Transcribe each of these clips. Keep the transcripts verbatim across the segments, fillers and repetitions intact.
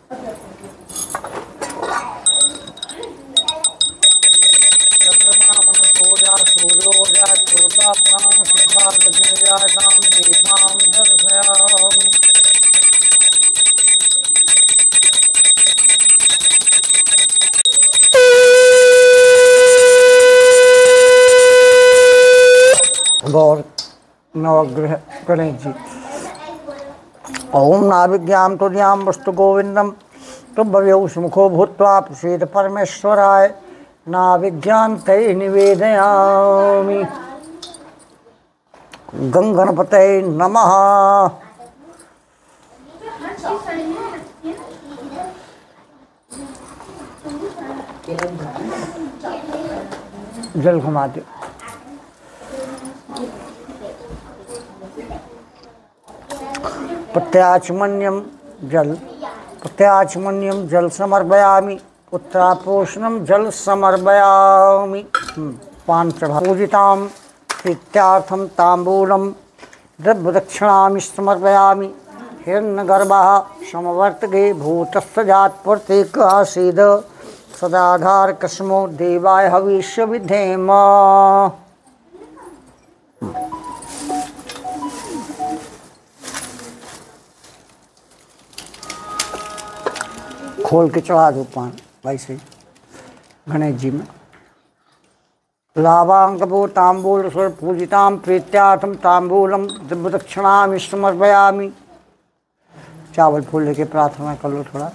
गौर नवग्रह गणेश जी। ओम नाभिज्ञाम तुर्याम वस्तु गोविंदम तुभ्यौ सुमुखो भूत्वा प्रसीद परमेश्वराय नाभिज्ञान तै निवेदयामि। गं गणपतये नमः। जल घुमा दो। प्रत्याचमन्यम जल प्रत्याचमन्यम जल समर्पयामि। उत्तरापोषणम जल समर्पयामि। पांचभा पूजिताम प्रीत्यार्थम तांबूलम द्रव्यदक्षिणामि समर्पयामि। हिरण्यगर्भः समवर्तके भूतस्य जातप्रत्येक आसीद सदाधार कस्मो देवाय हविष्य विधेम। खोल के चढ़ा दो पान वैसे गणेश जी में। लाभांकपो तांबूल स्वर पूजिताम प्रीत्यार्थम तांबूलम दिव्यदक्षिणामि समर्पयामि। चावल फूल लेके प्रार्थना कर लो थोड़ा।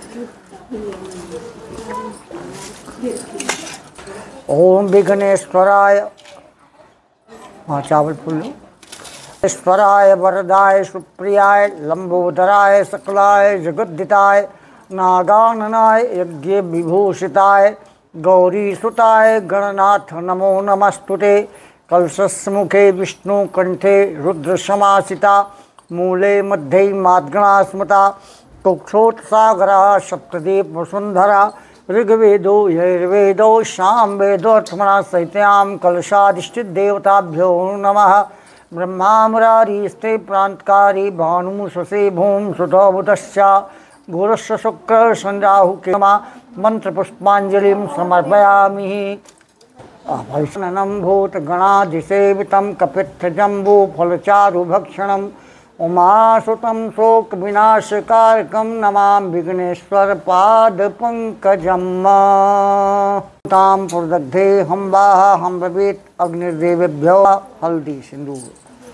ओम विघ्नेश्वराय, हाँ चावल फूल लो। ईश्वराय वरदाय सुप्रियाय लंबोदराय सकलाय जगद्दिताय नागाननाय यज्ञ विभूषिताय गौरी सुताय गणनाथ नमो नमस्तुते। कलशस्मुखे विष्णु कंठे रुद्र समासिता मूले मध्ये माद्गणा स्मृता कुक्षोत्सागरः सप्तदीप वसुंधरा ऋग्वेदो यजुर्वेदो सामवेदो अथर्वणः सहितायां कलशाधिष्ठित देवताभ्यो नमः। ब्रह्मा मुरारीस्ते प्रांतकारी भानुमुषसे भूम सुतो बुधश्च गुरुश्च शुक्र संराहु केमा मंत्र पुष्पांजलिं समर्पयामि। वैष्णवं भूत गणाधिसेवितं कपित्थ जम्बू फलचारु भक्षणं उमासुतं शोक विनाशकारकं नमामि विघ्नेश्वर पाद पंकजम्। ताम प्रदग्धे हम वाह हम ब्रवीत अग्निदेवेभ्यो हल्दी सिंदूर।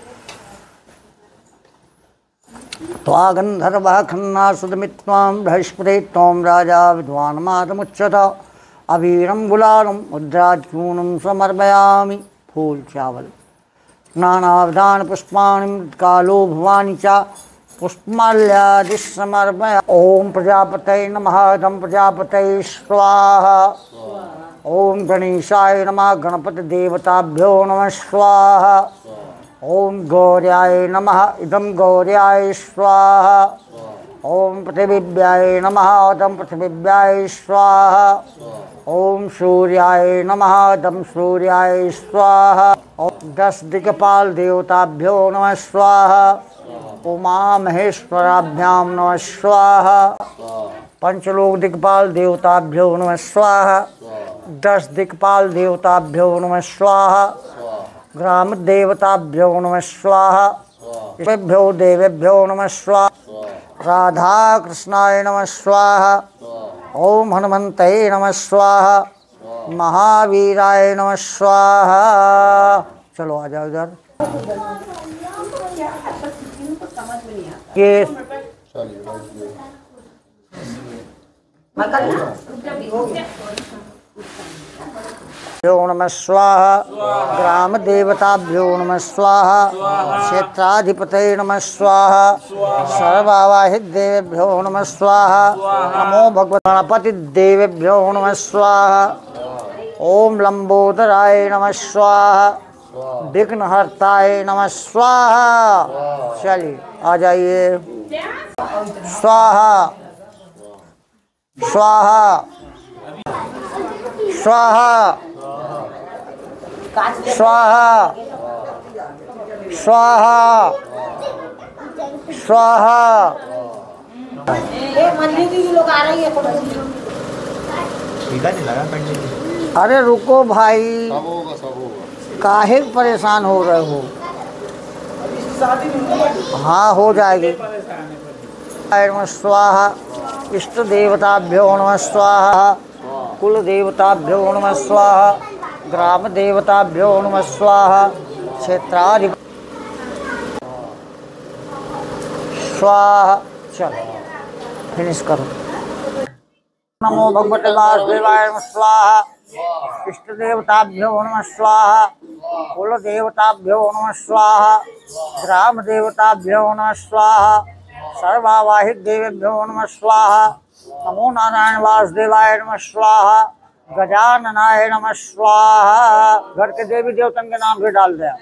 त्वागंधर्वः खन्ना सुदमित्वां बृहस्पते त्वं राजा विद्वान् मातमुच्यत। अवीरं गुलालं मुद्राचूर्णं समर्पयामि। फूल चावल नानाविधान पुष्पाणि कालो भवानी च पुष्पमाल्यादि समर्पया। ओम प्रजापतये नमः। दं प्रजापतये स्वाहा। ओम गणेशाय नमः। गणपति देवताभ्यो नमः स्वाहा। ओम गौर्याय नमः। इदं गौर्याय स्वाहा। ओम पृथिव्याय नमः। इदं पृथिव्याय स्वाहा। ओम सूर्याय नमः। इदं सूर्याय स्वाहा। ओम दस दिक्पाल देवताभ्यो नमः स्वाहा। उमा महेश्वराभ्यां नमः स्वाहा। पंचलोक दिक्पाल देवताभ्यो नमः स्वाहा। दस दिक्पाल देवताभ्यो नमः स्वाहा। ग्राम देवताभ्यो नमः स्वाहा। भ्यो देवेभ्यो नमः स्वाहा। राधा कृष्णाय नमः स्वाहा। ओम हनुमंतये नमः स्वाहा। महावीराय नमः स्वाहा। चलो आ जाओ इधर। ये भ्यो नमः स्वाहा। ग्राम देवताभ्यो नमः स्वाहा। क्षेत्राधिपतये नमः स्वाहा। सर्वावाहित देवेभ्यो नमः स्वाहा। नमो भगवते गणपति देवेभ्यो नमः स्वाहा। ओम लंबोदराय नमः स्वाहा। विघ्नहर्ताय नमः स्वाहा। चलिए आ जाइए। स्वाहा स्वाहा स्वाहा स्वाहा स्वाहा स्वाहा लोग आ रही है लगा करने की। अरे रुको भाई, सब होगा सब होगा, काहे परेशान हो रहे हो? हाँ हो जाएगी। नमः स्वाहा, इष्ट देवताभ्यो नमः स्वाहा, कुल देवताभ्यो नमः स्वाहा, ग्राम देवताभ्यो नमः स्वाहा, क्षेत्राधिप स्वाहा। चलो फिनिश करो। नमो भगवते वासुदेवाय नमः स्वाहा, इष्ट देवताभ्यो नमः स्वाहा, कुल देवताभ्यो नमः स्वाहा, ग्राम देवताभ्यो नमः स्वाहा, सर्वावाहिक देवेभ्यो नमः स्वाहा। नमो नारायण वासुदेवाय नमः स्वाहा, गजाननाय नमः स्वाहा। घर के देवी देवतन के नाम भी डाल दिया।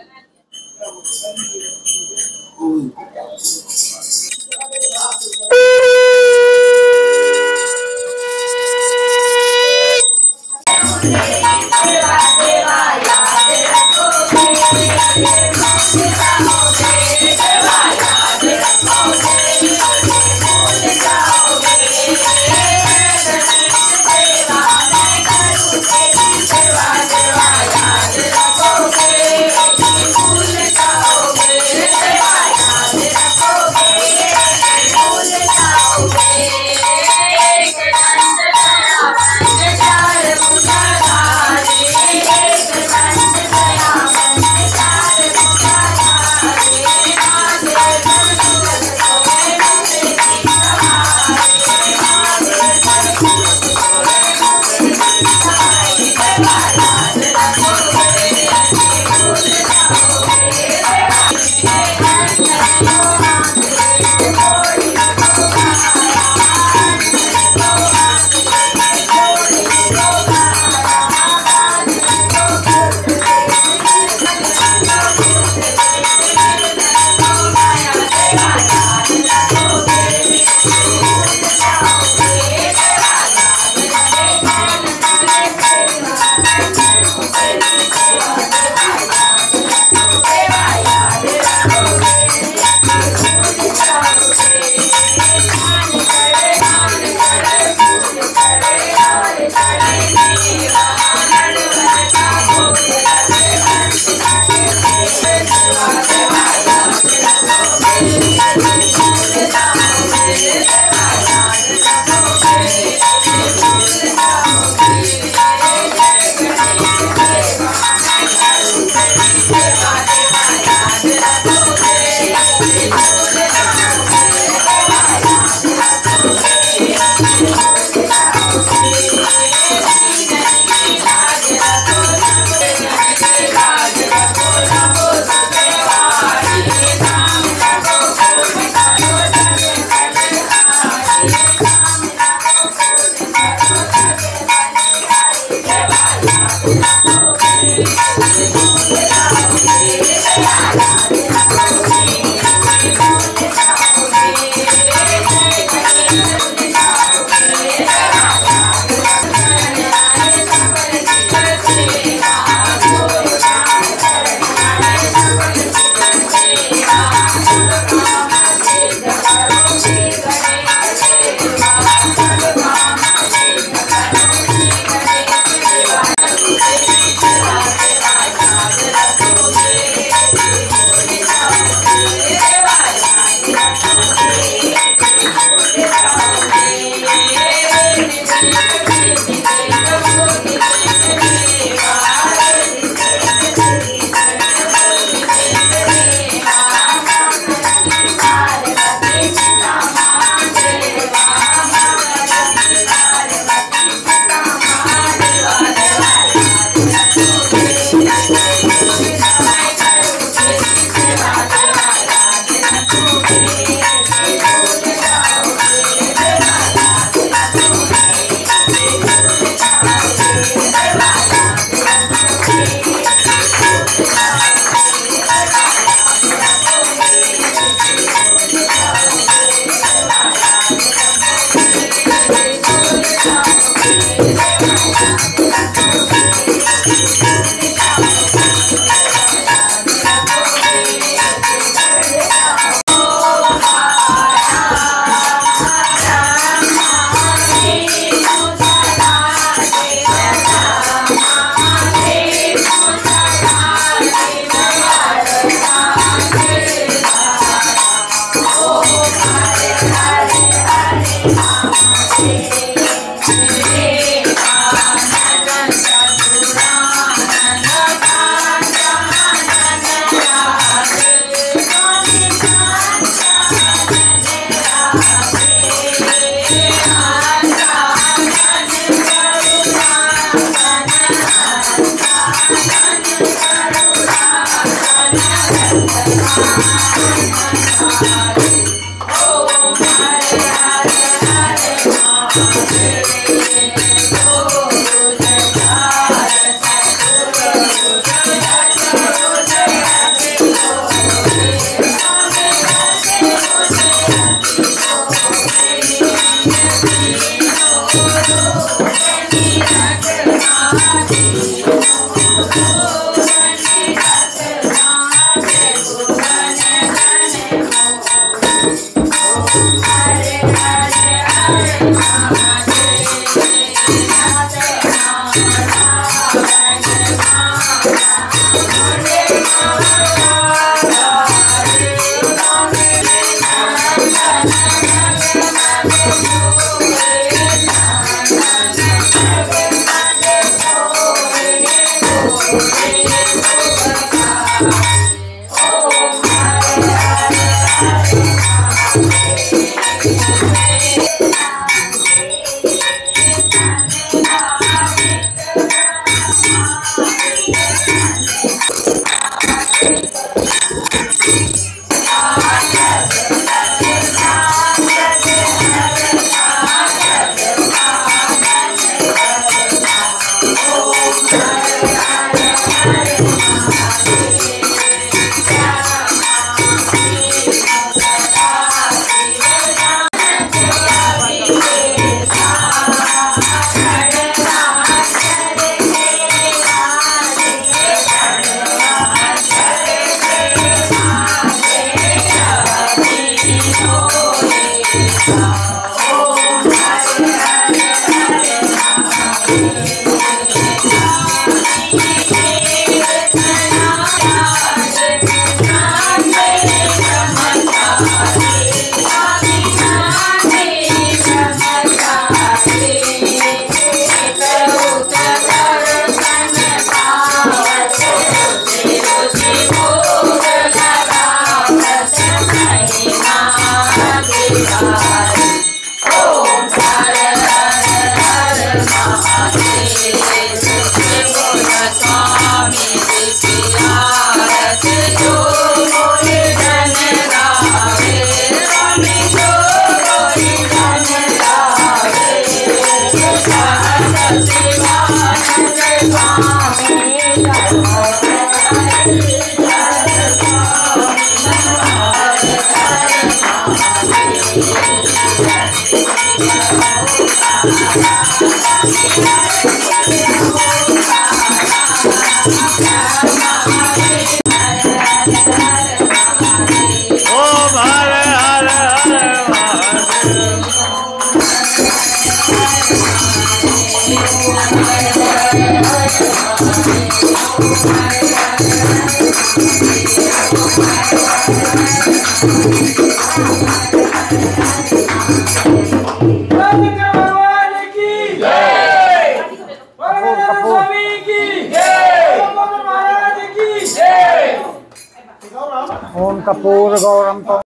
ओम कपूर गौरम तो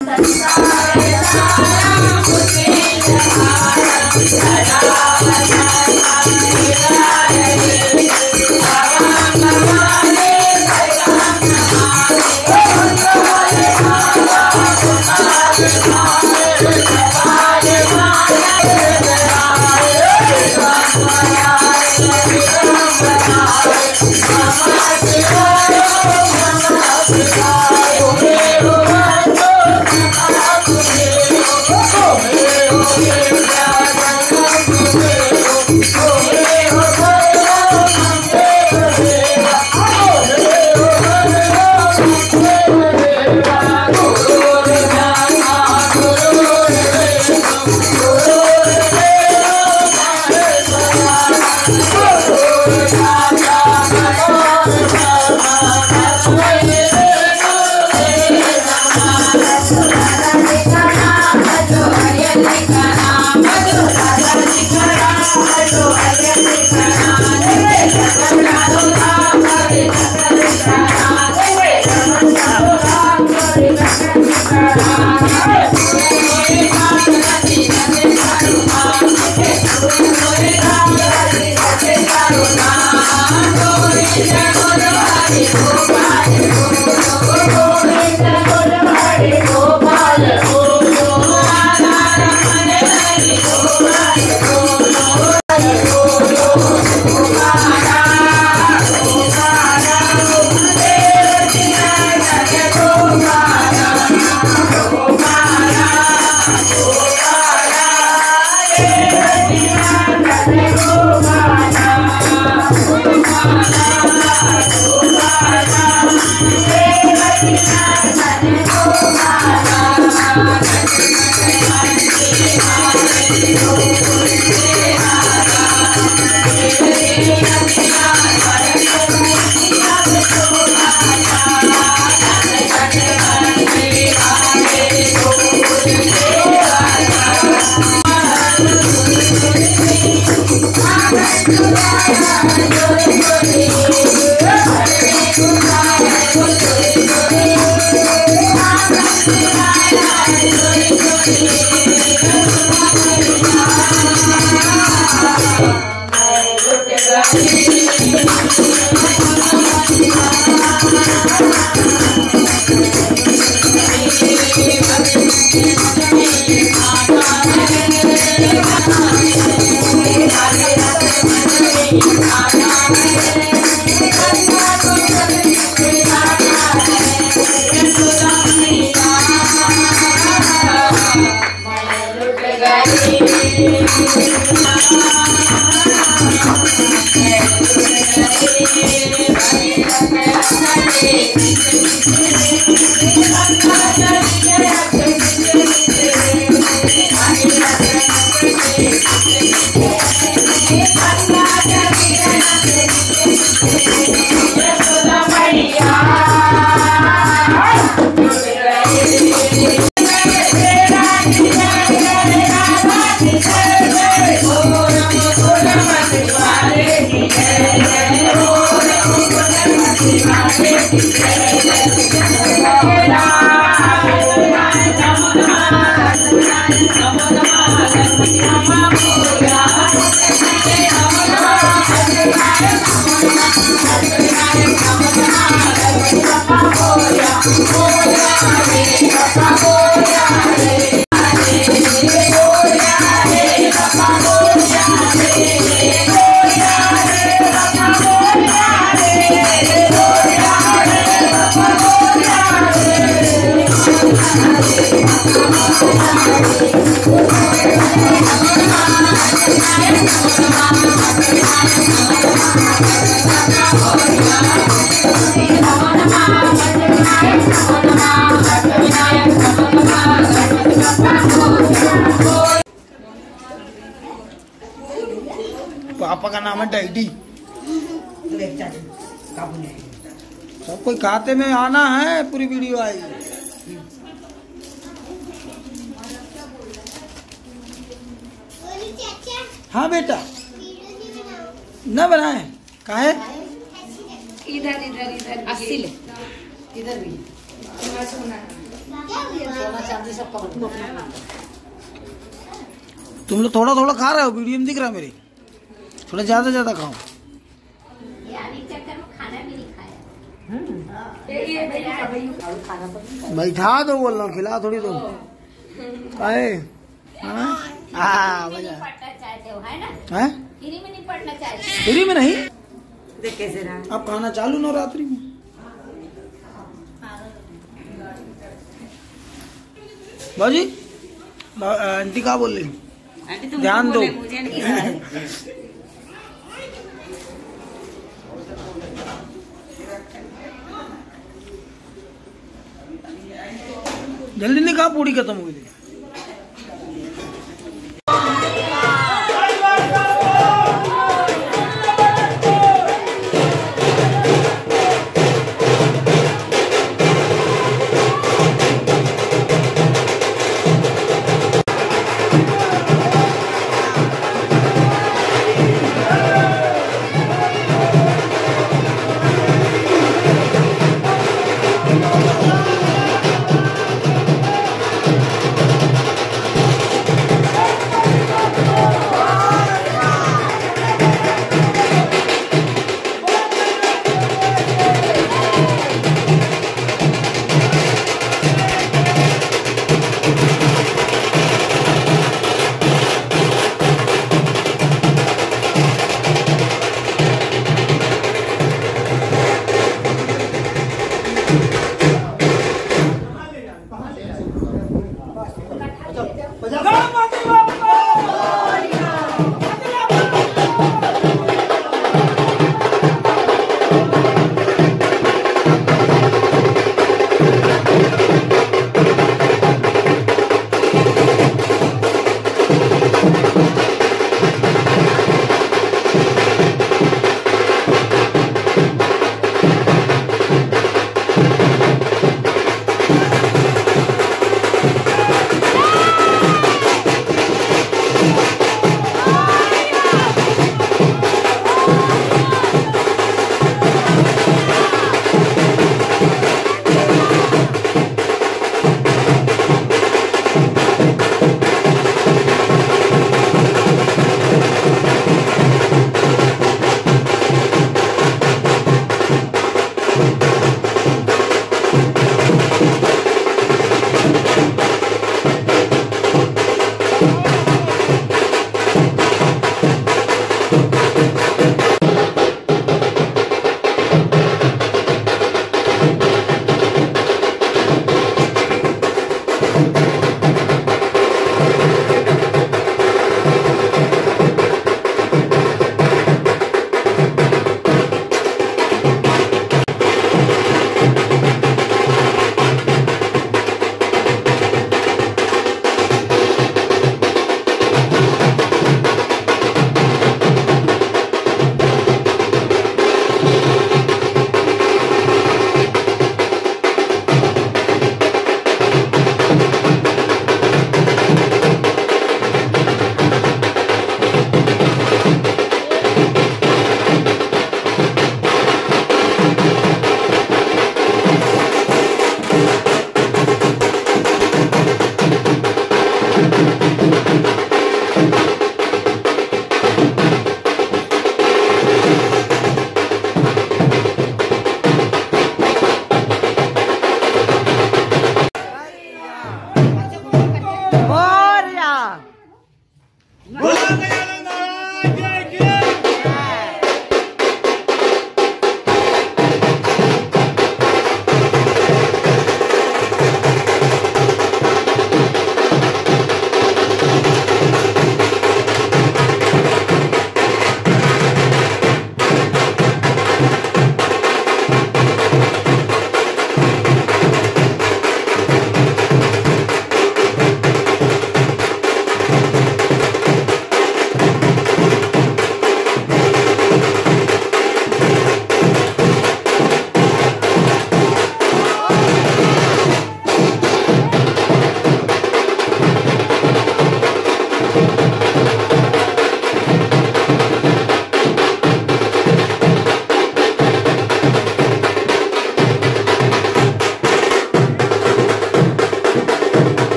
Govinda, Govinda, Hare Hare, Hare Rama, Hare Rama, Rama Rama, Hare Hare. पापा का नाम है डैडी। सब कोई खाते में आना है, पूरी वीडियो आएगी। हाँ बेटा, न बनाए काहे? इधर इधर इधर अस्सी ले, इधर भी सोना चांदी सब का। तुम लोग थोड़ा थोड़ा खा रहे हो, वीडियो में दिख रहा है मेरी। थोड़ा ज्यादा ज्यादा खाओ। बैठा दो, बोल रहा हूँ, खिला थोड़ी दो। काहे? हाँ मजा है। फ्री में नहीं पढ़ना चाहिए। फ्री में नहीं, देख कैसे रहा। अब खाना चालू नवरात्रि में। बाजी आंटी क्या बोल रही? ध्यान दो। मुझे नहीं जल्दी नहीं खा, पूरी खत्म हो गई।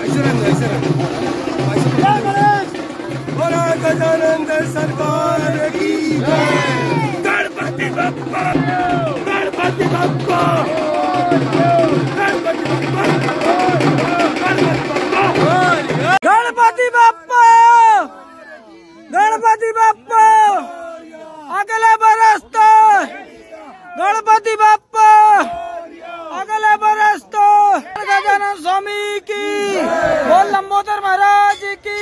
गजानंद सरकार की गणपति बप्पा गणपति बप्पा गणपति बप्पा गणपति बप्पा अगले बरस तो गणपति बप्पा अगले बरस तो गजानन स्वामी की बोल लंबोदर महाराज की।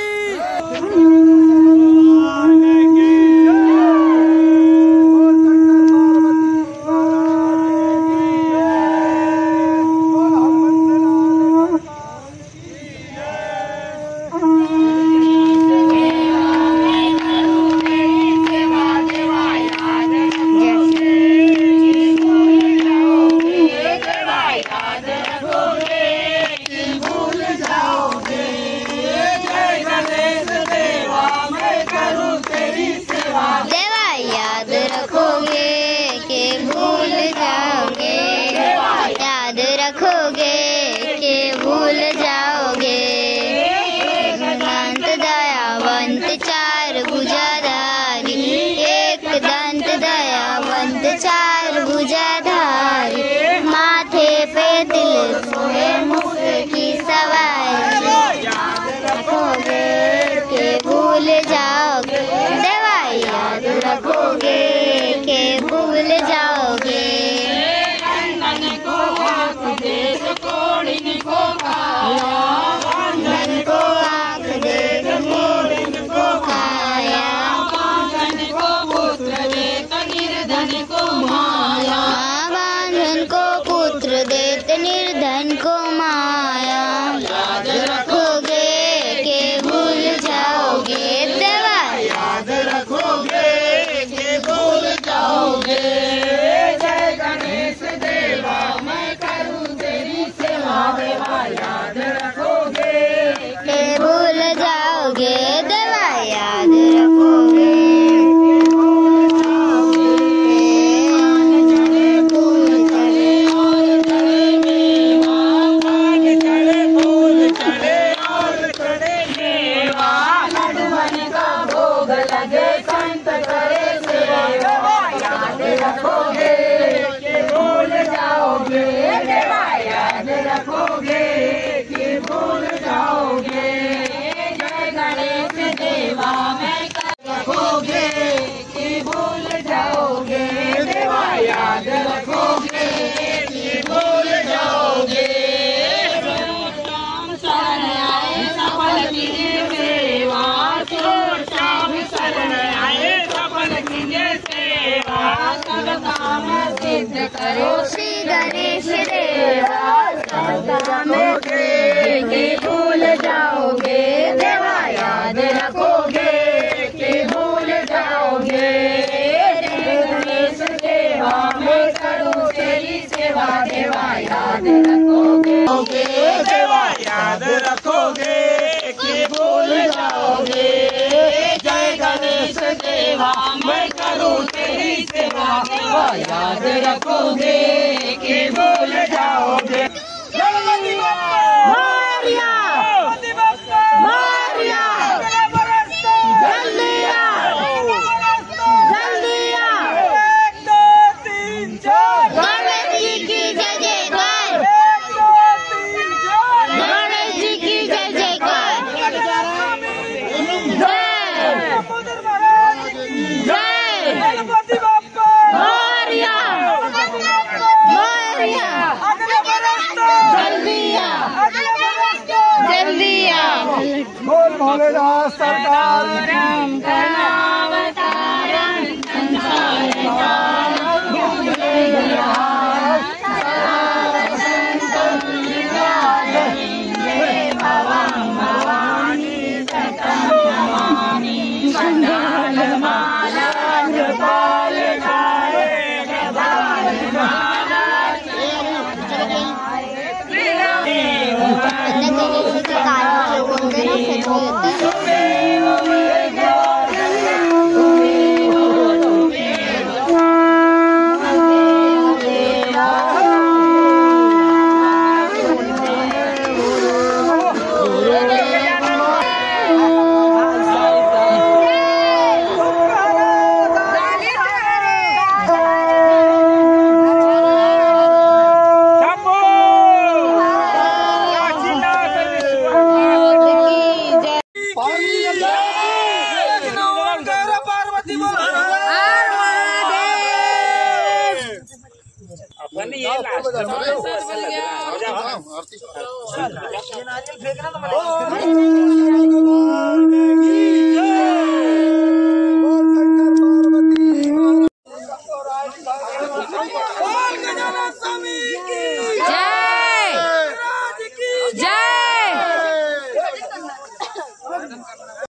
चार भुजाधारी माथे पे तिल सोए मुख की सवारी याद रखोगे के भूल जाओगे देवा याद रखोगे के भूल जाओगे। धन को आँख देख कोड़िन को खाया धन को आँख देख कोड़िन को खाया धन को पुत्र देत निर्धन को माया बांधन को पुत्र देत निर्धन को माया याद रखोगे के भूल जाओगे देवा याद रखोगे के भूल जाओगे। जय गणेश देवा मैं करूँ तेरी सेवा देवा याद रखोगे के भूल जाओगे देवा याद रखोगे। करो श्री गणेश देवा के भूल जाओगे देवा याद रखोगे कि भूल जाओगे। गणेश देवा मैं करूँ तेरी सेवा देवा याद रखोगे देवा याद रखोगे कि भूल जाओगे। जय गणेश देवा मैं करूँ तेरी सेवा देवा याद रखोगे कि भूल जाओगे। गणपति मोरया मोरया जल्दी आ जल्दी आ एक दो तीन चार गणेश जी की जय जयकार गणेश जी की जय जयकार जय गणपति बप्पा मोरया मोरया जल्दी आ जल्दी आ बोल भोलेनाथ सरकार राम करुणावतारम संसार कारण ये लास्ट में ऐसा लग रहा है। ये नारियल फेंकना तो मैं बोल गजानन स्वामी की